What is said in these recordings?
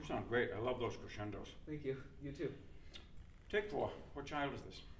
sound great. I love those crescendos. Thank you. You too. Take 4. What child is this?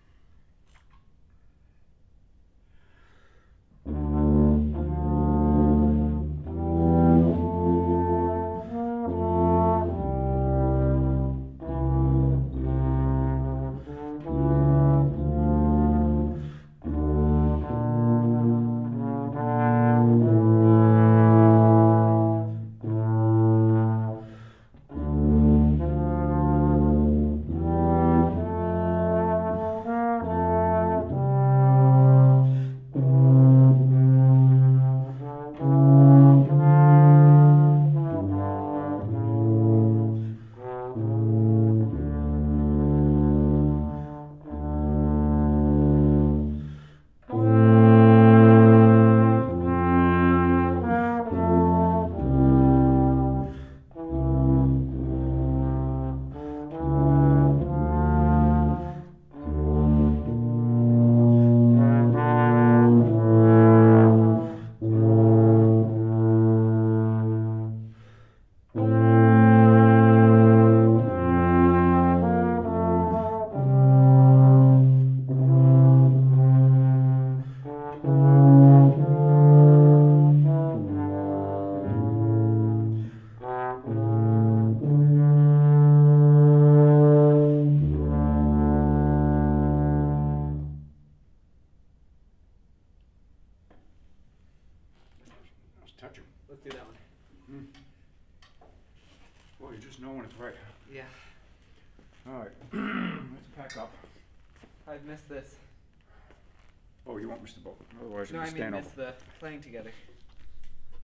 Touch him. Let's do that one. Well, you just know when it's right. Yeah. All right. Let's pack up. I'd miss this. Oh, you won't miss the boat. Otherwise, No, you'll I be mean staying miss over. the playing together.